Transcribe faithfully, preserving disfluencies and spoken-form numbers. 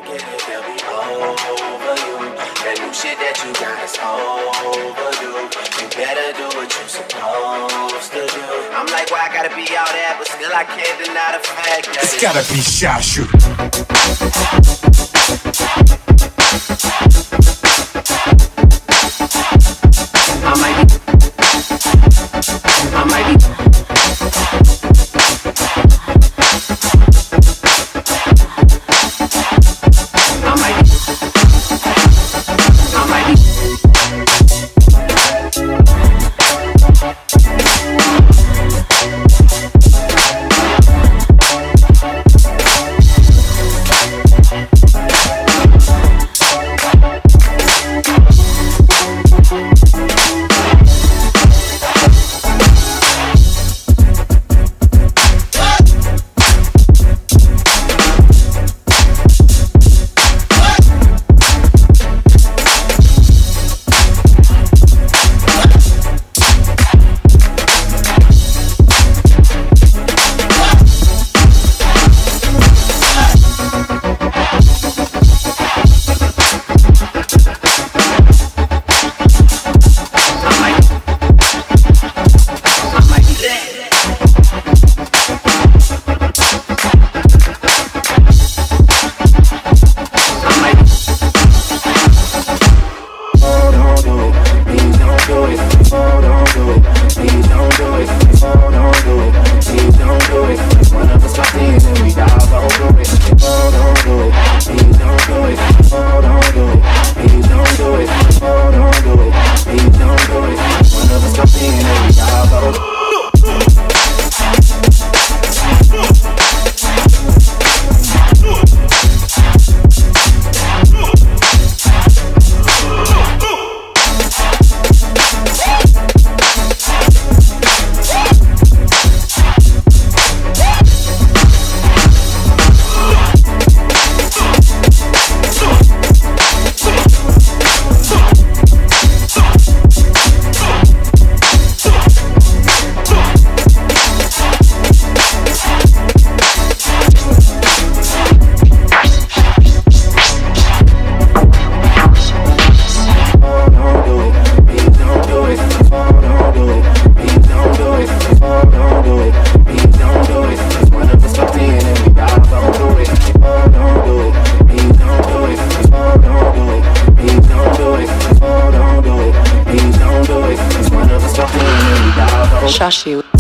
and then they'll be over you. That new shit that you got is overdue. You better do what you supposed to do. I'm like, well, I gotta be all that, but still I can't deny the fact that it's gotta be Shashu. I might be, I might be, I might be, I might be. Shashu.